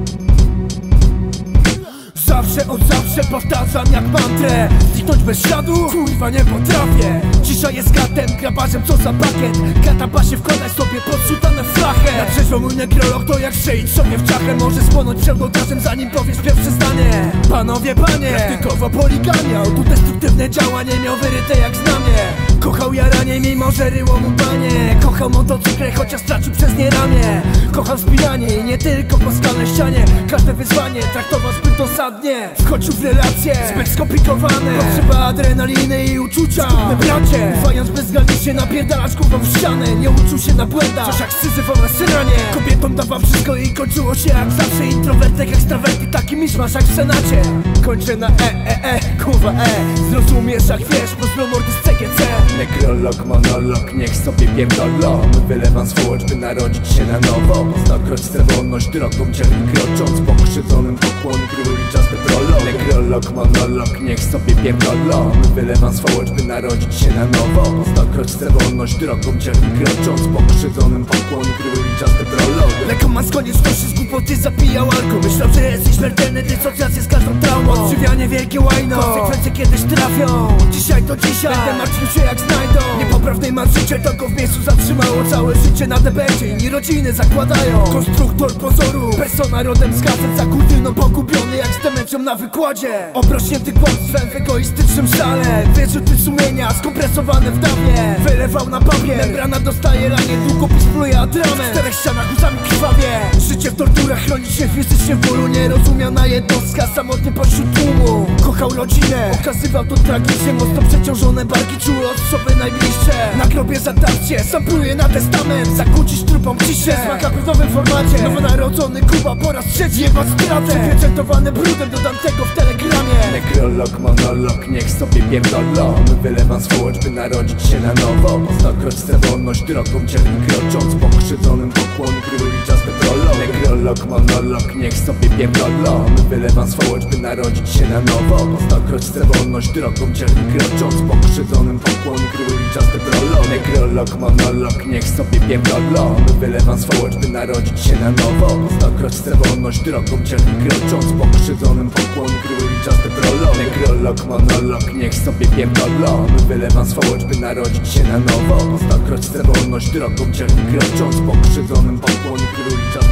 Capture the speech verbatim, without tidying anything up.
Zawsze, od zawsze powtarzam jak mantrę: zniknąć bez śladu, kurwa nie potrafię. Cisza jest gatem, grabarzem co za pakiet. Gata basie wkładać sobie pod sutanę flachę. Na trzeźwo mój nekrolog to jak strzelić sobie w czachę. Może spłonąć pseudotarzem zanim powiesz pierwsze zdanie. Panowie, panie, praktykowo poligamia. Autodestruktywne działanie miał wyryte jak znamie. Kochał jaranie mimo że ryło mu banie. Kochał motocykle chociaż stracił przez nie ramię. Kochał spinanie i nie tylko po skalnej ścianie. Każde wyzwanie traktował zbyt dosadnie. Wchodził w relacje zbyt skomplikowane. Potrzeba adrenaliny i uczucia. Skupmy bracie, ufając bezgalnie napierdalać głową w ścianę. Nie uczył się na błędach, coś jak syzyfowe syranie. Kobietom dawał wszystko i kończyło się jak zawsze. Introwertek, ekstrawerty, taki miszmasz jak w senacie. Kończę na e, e, e, kurwa e. Zrozumiesz jak wiesz, pozdro mordy z C G C. Nekrolog, monolog, niech sobie pierdolą. Wylewam swołość, by narodzić się na nowo. Stokroć chcę wolność drogą dzielnie krocząc. Pokrzywdzonym pokłon króliczasty prolog. Nekrolog, monolog, niech sobie pierdolą. Wylewam swołość, by narodzić się na nowo. Stokroć chcę wolność drogą dzielnie krocząc. Pokrzywdzonym pokłon króliczasty prolog. Lekomas konieczności z głupoty zapijał alko. Myślał, że jesteś śmiertelny, dysocjację z każdą traumą. Odżywianie wielkie łajno, konsekwencje kiedyś trafią. Dzisiaj to dzisiaj, będę martwił się jak znajdą. Niepoprawnej ma życie, to go w miejscu zatrzymało. Całe życie na debecie, inni rodziny zakładają. Konstruktor pozoru, persona rodem z gazet. Za kurtyną pogubiony jak z demencją na wykładzie. Obrośnięty kłamstwem w egoistycznym szale. Wyrzuty sumienia skompresowane w dawnie. Wylewał na papier, membrana dostaje ranie. Długopis pluje atrament, w czterech ścianach łzami krwawie. Życie w torturach, chronić się fizycznie w bólu. Nierozumiana jednostka, samotnie pośród tłumu. Kochał rodzinę, okazywał to tragicznie. Mocno przeciążone barki czuły osoby najbliższe. Na grobie zatarcie, sam pluje na testament. Zakłócić trupom ciszę, smaka w nowym formacie. Nowonarodzony Kuba po raz trzeci jebać stratę. Przypieczętowany brudem dodam tego w telegramie. Nekrolog, monolog, niech sobie pierdolą. Wylewam swołość, by narodzić się na nowo. Stokroć chcę wolność drogą dzielnie krocząc. Pokrzywdzonym pokłon króliczasty prolog. Nekrolog, monolog, niech sobie pierdolą. Wylewam swołość, by narodzić się na nowo. Stokroć chcę wolność drogą dzielnie krocząc. Pokrzywdzonym pokłon króliczasty prolog. Nekrolog, monolog, niech sobie pierdolą. Wylewam swołość, by narodzić się na nowo. Stokroć chcę wolność drogą dzielnie krocząc. Pokrzywdzonym pokłon króliczasty prolog. Nekrolog, monolog, niech sobie pierdolą. Wylewam swołość, by narodzić się na nowo. Stokroć chcę wolność drogą dzielnie krocząc. Pokrzywdzonym pokłon króliczasty